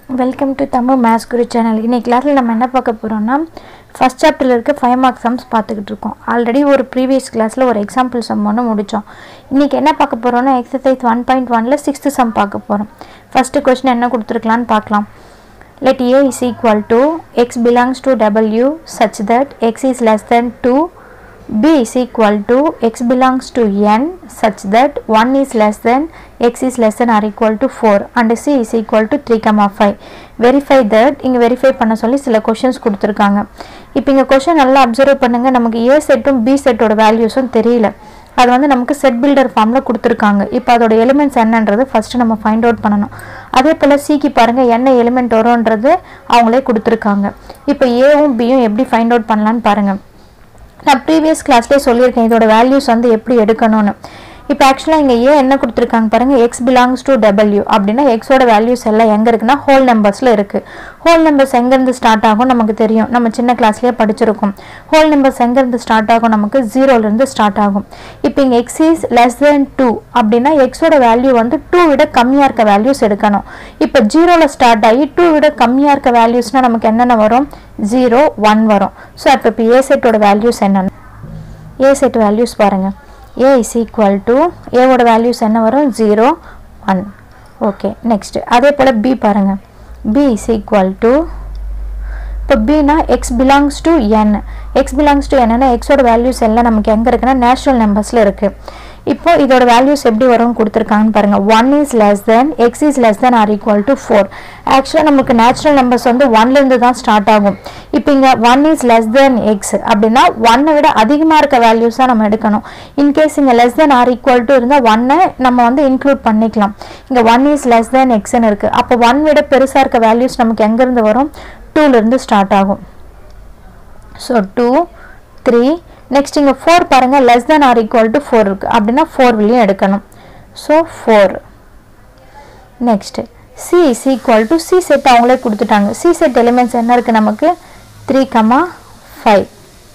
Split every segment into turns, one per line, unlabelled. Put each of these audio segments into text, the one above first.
Welcome to Tamil maths Guru channel. இன்னைக்கு கிளாஸில் நம்ம என்ன பார்க்க போகிறோம்னா ஃபஸ்ட் சாப்டரில் இருக்க 5 மார்க் சம்ஸ் பார்த்துக்கிட்டு இருக்கோம். ஆல்ரெடி ஒரு ப்ரீவியஸ் கிளாஸில் ஒரு எக்ஸாம்பிள் சம் ஒன்று முடித்தோம். இன்றைக்கி என்ன பார்க்க போகிறோம்னா எக்ஸசைஸ் 1.1ல் 6th சம் பார்க்க போகிறோம். ஃபஸ்ட்டு கொஸ்டின் என்ன கொடுத்துருக்கலான்னு பார்க்கலாம். Let A is equal to x belongs to W such that x is less than 2, B is equal to x belongs to N such that 1 is less than x is less than or equal to 4 and C is equal to 3, 5. Verify that. இங்கே verify பண்ண சொல்லி சில questions கொடுத்துருக்காங்க. இப்போ இங்கே question நல்லா observe பண்ணுங்கள். நமக்கு A செட்டும் B செட்டோட வேல்யூஸும் தெரியல. அது வந்து நமக்கு செட் பில்டர் ஃபார்மில் கொடுத்துருக்காங்க. இப்போ அதோட எலிமெண்ட்ஸ் என்னன்றது ஃபஸ்ட்டு நம்ம ஃபைண்ட் அவுட் பண்ணணும். அதே போல் சிக்கு பாருங்கள் என்ன எலிமெண்ட் வரும்ன்றது அவங்களே கொடுத்துருக்காங்க. இப்போ ஏவும் பியும் எப்படி ஃபைண்ட் அவுட் பண்ணலான்னு பாருங்கள். நான் ப்ரீவியஸ் கிளாஸ்லேயே சொல்லியிருக்கேன் இதோட வேல்யூஸ் வந்து எப்படி எடுக்கணும்னு. இப்போ ஆக்சுவலாக இங்கே ஏ என்ன கொடுத்துருக்காங்க பாருங்கள், எக்ஸ் பிலாங்ஸ் டு டபிள்யூ அப்படின்னா எக்ஸோட வேல்யூஸ் எல்லாம் எங்கே இருக்குன்னா ஹோல் நம்பர்ஸில் இருக்குது. ஹோல் நம்பர்ஸ் எங்கேருந்து ஸ்டார்ட் ஆகும் நமக்கு தெரியும், நம்ம சின்ன கிளாஸ்லேயே படிச்சிருக்கோம். ஹோல் நம்பர்ஸ் எங்கேருந்து ஸ்டார்ட் ஆகும், நமக்கு 0லேருந்து ஸ்டார்ட் ஆகும். இப்போ இங்கே எக்ஸ் இஸ் லெஸ் தென் 2 அப்படின்னா எக்ஸோட வேல்யூ வந்து 2 விட கம்மியாக இருக்க வேல்யூஸ் எடுக்கணும். இப்போ 0ல் ஸ்டார்ட் ஆகி 2 விட கம்மியாக இருக்க வேல்யூஸ்னால் நமக்கு என்னென்ன வரும், 0, 1 வரும். ஸோ அப்போ இப்போ ஏ செட்டோட வேல்யூஸ் என்னென்ன, ஏ செட் வேல்யூஸ் பாருங்கள். A is equal to A ஓட வேல்யூஸ் என்ன வரும், 0, 1. ஓகே, நெக்ஸ்ட் அதே போல் B பாருங்கள். B is equal to, இப்போ Bனா x belongs to N. x belongs to Nனா எக்ஸோட வேல்யூஸ் எல்லாம் நமக்கு எங்கே இருக்குன்னா நேச்சுரல் நம்பர்ஸில் இருக்குது. இப்போ இதோட வேல்யூஸ் எப்படி வரும்னு கொடுத்துருக்காங்கன்னு பாருங்கள். 1 is less than x is less than or equal to 4. ஆக்சுவலாக நமக்கு நேச்சுரல் நம்பர்ஸ் வந்து 1லேருந்து தான் ஸ்டார்ட் ஆகும். இப்போ இங்கே 1 is less than x அப்படின்னா 1 விட அதிகமாக இருக்க வேல்யூஸ் தான் நம்ம எடுக்கணும். இன்கேஸ் இங்கே less than or equal to இருந்தால் 1 நம்ம வந்து இன்க்ளூட் பண்ணிக்கலாம். இங்கே 1 is less than xன்னு இருக்குது. அப்போ 1 விட பெருசாக இருக்க வேல்யூஸ் நமக்கு எங்கேருந்து வரும், 2லேருந்து ஸ்டார்ட் ஆகும். ஸோ 2, 3. நெக்ஸ்ட் இங்கே 4 பாருங்கள், less than or equal to 4 இருக்குது அப்படின்னா 4 விலையும் எடுக்கணும். So 4. Next C is equal to, C set அவங்களே கொடுத்துட்டாங்க. சி செட் எலிமெண்ட்ஸ் என்ன இருக்குது நமக்கு, 3, 5.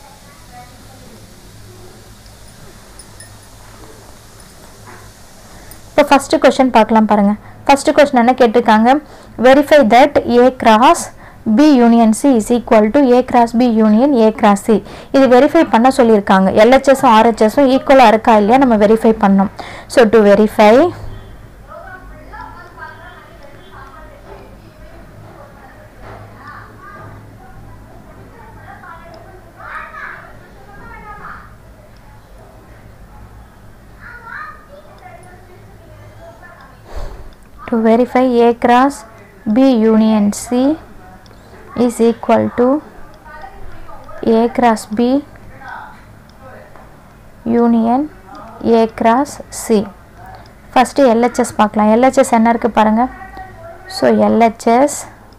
இப்போ ஃபஸ்ட்டு கொஸ்டின் பார்க்கலாம் பாருங்கள். ஃபஸ்ட்டு கொஸ்டின் என்ன கேட்டிருக்காங்க, verify that A cross B union C is equal to A cross B union A cross C. இது வெரிஃபை பண்ண சொல்லியிருக்காங்க. LHSும் RHSும் ஈக்குவலாக இருக்கா இல்லையா நம்ம வெரிஃபை பண்ணோம். So to verify, A cross B union C is equal to A cross B union A cross C. First LHS பார்க்கலாம். LHS என்ன இருக்குது பாருங்கள். So LHS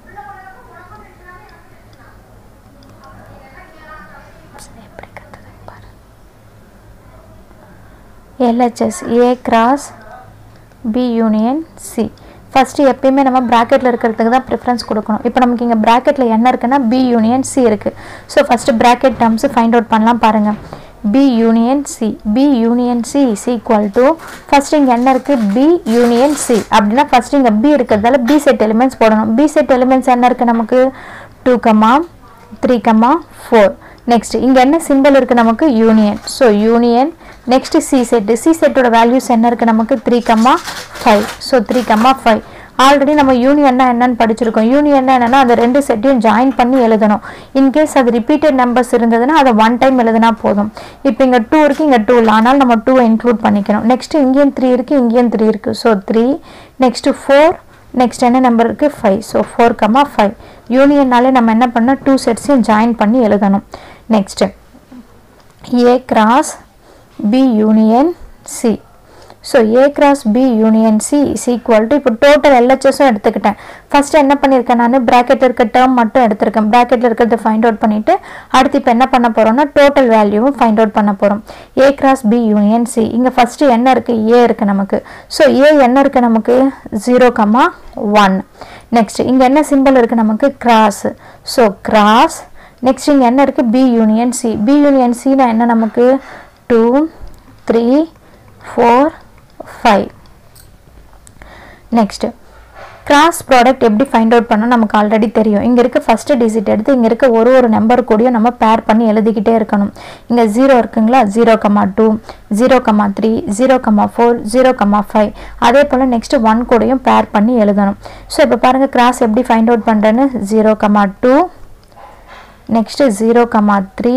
A cross B union C. First எப்பயுமே நம்ம ப்ராக்கெட்டில் இருக்கிறதுக்கு தான் ப்ரிஃபரன்ஸ் கொடுக்கணும். இப்போ நமக்கு இங்கே ப்ராக்கெட்டில் என்ன இருக்குன்னா B யூனியன் C இருக்குது. So first bracket terms find out பண்ணலாம் பாருங்கள். B union C, B union C is equal to, first இங்கே என்ன இருக்குது, B யூனியன் C அப்படின்னா ஃபஸ்ட்டு இங்கே B இருக்கிறதால B செட் எலிமெண்ட்ஸ் போடணும். B செட் எலிமெண்ட்ஸ் என்ன இருக்குது நமக்கு, 2, 3, 4. நெக்ஸ்ட் இங்கே என்ன சிம்பிள் இருக்குது நமக்கு, union. So union. Next C set, C செட்டோட வேல்யூஸ் என்ன இருக்குது நமக்கு, 3, 5. ஸோ 3, 5. ஆல்ரெடி நம்ம யூனியன்னா என்னன்னு படிச்சிருக்கோம். யூனியன்னா என்னென்னா அந்த ரெண்டு செட்டையும் ஜாயின் பண்ணி எழுதணும். இன்கேஸ் அது ரிப்பீட்டட் நம்பர்ஸ் இருந்ததுன்னா அதை 1 டைம் எழுதினா போதும். இப்போ இங்கே 2 இருக்குது, இங்கே 2 இல்லை, ஆனால் நம்ம 2 இன்க்ளூட் பண்ணிக்கணும். நெக்ஸ்ட் இங்கேயும் 3 இருக்குது, இங்கேயும் 3 இருக்குது. ஸோ 3. நெக்ஸ்ட்டு 4. நெக்ஸ்ட் என்ன நம்பர் இருக்குது, 5. ஸோ 4, 5. யூனியன்னாலே நம்ம என்ன பண்ணோம், 2 செட்ஸையும் ஜாயின் பண்ணி எழுதணும். Next A cross B union C. So A cross B union C is equal to, இப்போ டோட்டல் LHSும் எடுத்துக்கிட்டேன். ஃபஸ்ட்டு என்ன பண்ணியிருக்கேன், நான் ப்ராக்கெட்டில் இருக்க டேர்ம் மட்டும் எடுத்திருக்கேன். ப்ராக்கெட்டில் இருக்கிறத ஃபைண்ட் அவுட் பண்ணிவிட்டு அடுத்து இப்போ என்ன பண்ண போகிறோம்னா டோட்டல் வேல்யூவும் ஃபைண்ட் அவுட் பண்ண போகிறோம். A cross B union C. இங்கே ஃபஸ்ட்டு என்ன இருக்குது, A இருக்குது நமக்கு. ஸோ A என்ன இருக்குது நமக்கு, 0, 1. நெக்ஸ்ட் இங்கே என்ன சிம்பிள் இருக்குது நமக்கு, கிராஸ். So cross. நெக்ஸ்ட் இங்கே என்ன இருக்குது, B union C. B union Cனா என்ன நமக்கு, 2, 3, 4, 5. Next கிராஸ் ப்ராடக்ட் எப்படி ஃபைண்ட் அவுட் பண்ண நமக்கு ஆல்ரெடி தெரியும். இங்கே இருக்க ஃபஸ்ட்டு டிஜிட் எடுத்து இங்கே இருக்க ஒரு நம்பர் கூடயும் நம்ம பேர் பண்ணி எழுதிக்கிட்டே இருக்கணும். இங்கே 0 இருக்குங்களா, 0,2 0,3 0,4 0,5 அதே போல் நெக்ஸ்ட் 1 கூடயும் பேர் பண்ணி எழுதணும். ஸோ இப்போ பாருங்கள் கிராஸ் எப்படி ஃபைண்ட் அவுட் பண்ணுறேன்னு 0,2 next 0,3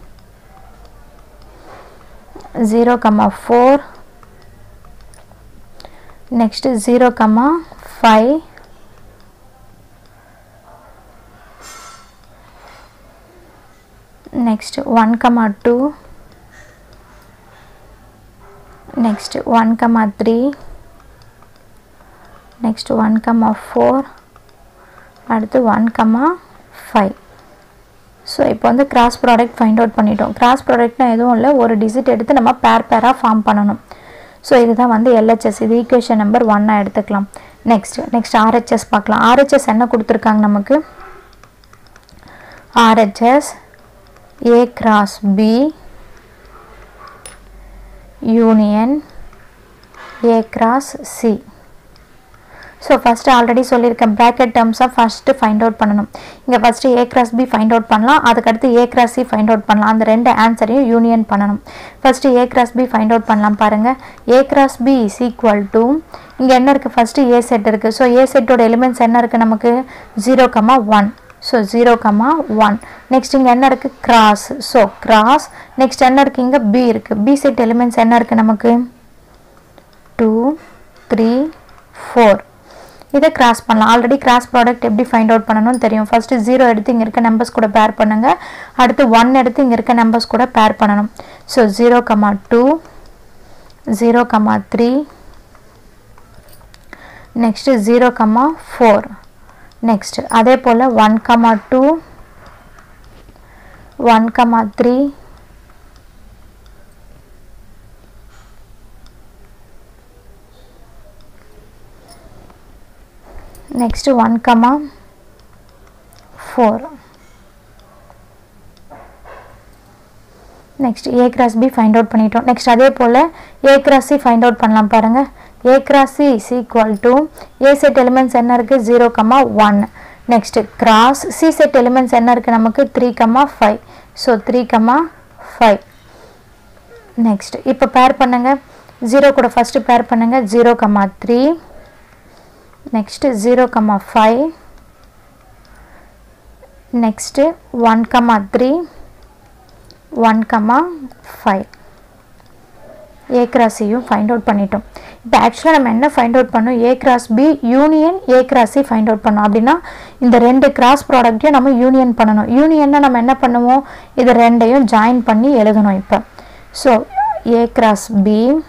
0,4 next 0,5 next 1,2 next 1,3 next 1,4 அடுத்து 1,5. ஸோ இப்போ வந்து கிராஸ் ப்ராடக்ட் ஃபைண்ட் அவுட் பண்ணிட்டோம். கிராஸ் ப்ராடக்ட்னா எதுவும் இல்லை, ஒரு டிஜிட் எடுத்து நம்ம பேராக ஃபார்ம் பண்ணணும். ஸோ இதுதான் வந்து LHS. இது ஈக்குவேஷன் நம்பர் 1 எடுத்துக்கலாம். நெக்ஸ்ட் RHS பார்க்கலாம். RHS என்ன கொடுத்துருக்காங்க நமக்கு, RHS A cross B union A cross C. So first already சொல்லியிருக்கேன் ப்ராக்கெட் டேர்ம்ஸாக ஃபஸ்ட்டு ஃபைண்ட் அவுட் பண்ணணும். இங்கே first A cross B find out பண்ணலாம், அதுக்கடுத்து A cross C find out பண்ணலாம். அந்த ரெண்டு ஆன்சரையும் யூனியன் பண்ணணும். First A cross B find out பண்ணலாம். பாருங்கள், A cross B is equal to, இங்கே என்ன இருக்குது, ஃபஸ்ட்டு A செட் இருக்குது. ஸோ A செட்டோட எலிமெண்ட்ஸ் என்ன இருக்குது நமக்கு, 0,1. ஸோ 0,1. நெக்ஸ்ட் இங்கே என்ன இருக்குது, கிராஸ். So cross. நெக்ஸ்ட் என்ன இருக்குது, இங்கே B இருக்குது. B செட் எலிமெண்ட்ஸ் என்ன இருக்குது நமக்கு, 2 3 4. இதை கிராஸ் பண்ணலாம். ஆல்ரெடி கிராஸ் ப்ராடக்ட் எப்படி ஃபைண்ட் அவுட் பண்ணணும்னு தெரியும். ஃபஸ்ட்டு 0 எடுத்து இங்கே இருக்க நம்பர்ஸ் கூட பேர் பண்ணுங்கள், அடுத்து 1 எடுத்து இங்கே இருக்க நம்பர்ஸ் கூட பேர் பண்ணணும். ஸோ 0,2 0,3 நெக்ஸ்ட்டு 0,4 நெக்ஸ்ட் அதே போல் 1,2 1,3 next 1,4 next A cross B find out பண்ணிட்டோம். next அதே போல A cross C find out பண்ணலாம். பாருங்க, A cross C is equal to A set elements என்ன இருக்கு, 0,1. next cross C set elements என்ன இருக்கு நமக்கு, 3,5. so 3,5. next இப்போ பேர் பண்ணுங்க, 0 கூட ஃபர்ஸ்ட் பேர் பண்ணுங்க, 0,3 next 0,5 next 1,3 1,5 A cross C find out பண்ணிட்டோம். இப்போ ஆக்சுவலாக நம்ம என்ன ஃபைண்ட் அவுட் பண்ணோம், A cross B union A cross C find out பண்ணோம். அப்படின்னா இந்த ரெண்டு கிராஸ் ப்ராடக்ட்டையும் நம்ம யூனியன் பண்ணணும். யூனியன்னா நம்ம என்ன பண்ணுவோம், இது ரெண்டையும் ஜாயின் பண்ணி எழுதணும். இப்போ so A cross B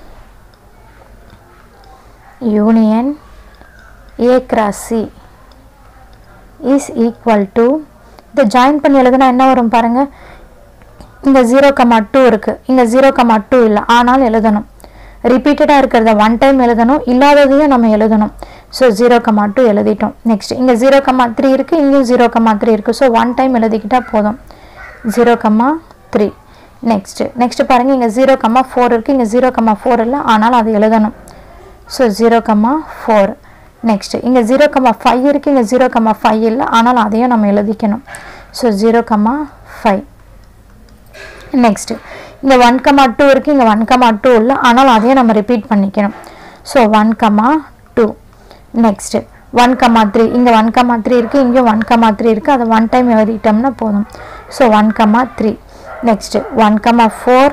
union A cross C is equal to, இதை ஜாயின் பண்ணி எழுதுனா என்ன வரும் பாருங்கள், இங்கே 0,2 இருக்குது, இங்கே 0,2 இல்லை, ஆனால் எழுதணும். ரிப்பீட்டடாக இருக்கிறத ஒன் டைம் எழுதணும், இல்லாததையும் நம்ம எழுதணும். ஸோ 0,2 எழுதிட்டோம். நெக்ஸ்ட் இங்கே 0,3 இருக்குது, இங்கேயும் 0,3 இருக்குது. ஸோ ஒன் டைம் எழுதிக்கிட்டால் போதும், 0,3. நெக்ஸ்ட்டு பாருங்கள், இங்கே 0,4 இருக்குது, இங்கே 0,4 இல்லை, ஆனால் அது எழுதணும். ஸோ 0,4. நெக்ஸ்ட் இங்கே 0,5 இருக்குது, இங்கே 0,5 இல்லை, ஆனால் அதையும் நம்ம எழுதிக்கணும். ஸோ 0,5. நெக்ஸ்ட்டு இங்கே 1,2 இருக்குது, இங்கே 1,2 இல்லை, ஆனால் அதையும் நம்ம ரிப்பீட் பண்ணிக்கணும். ஸோ 1,2. நெக்ஸ்ட்டு 1,3 இங்கே 1,3 இருக்குது, இங்கே 1,3 இருக்குது, அதை ஒன் டைம் எழுதிட்டோம்னா போதும். ஸோ 1,3. நெக்ஸ்ட்டு 1,4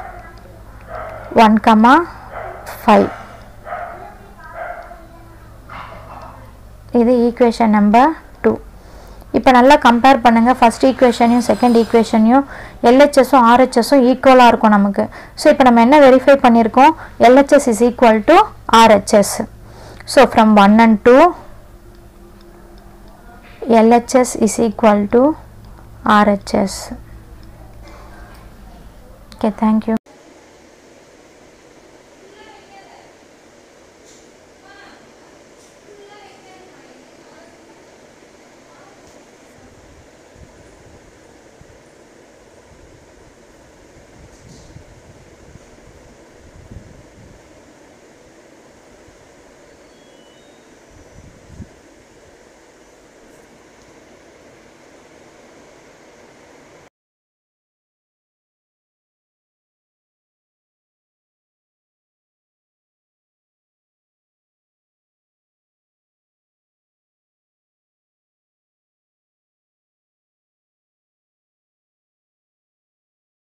1,5. இது ஈக்குவேஷன் நம்பர் 2. இப்போ நல்லா கம்பேர் பண்ணுங்கள், ஃபஸ்ட் ஈக்குவேஷனையும் செகண்ட் ஈக்குவேஷனையும். LHSும் RHSும் ஈக்குவலாக இருக்கும் நமக்கு. ஸோ இப்போ நம்ம என்ன வெரிஃபை பண்ணியிருக்கோம், LHS is equal to RHS. So from 1 and 2 LHS is equal to RHS. Okay, thank you.